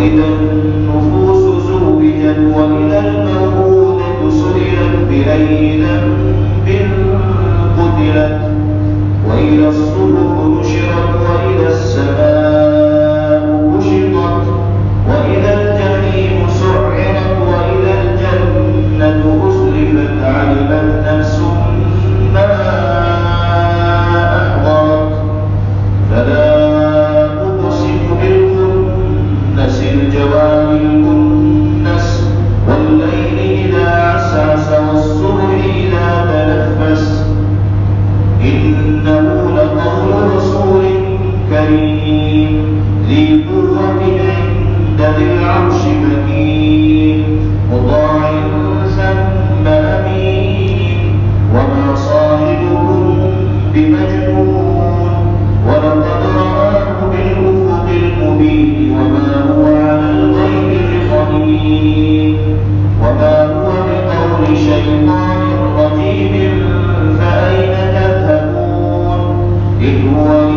وإذا النفوس زوجت وإذا الموءودة سئلت بأي ذنب قتلت وإذا الصحف نشرت وإذا السماء كشطت وإذا الجحيم سعرت وإذا الجنة أزلفت علمت نفس ما أحضرت فلا أقسم بالخنس الجوار الكنس والليل إذا عسعس والصبح إذا تنفس إنه لقول رسول كريم ذي قوة عند ذي العرش مكين مطاع ثم أمين وما صاحبكم بمجنون ولقد رآه بالأفق المبين وما هو على الغيب بضنين وما هو بقول شيطان رجيم فأين تذهبون إن هو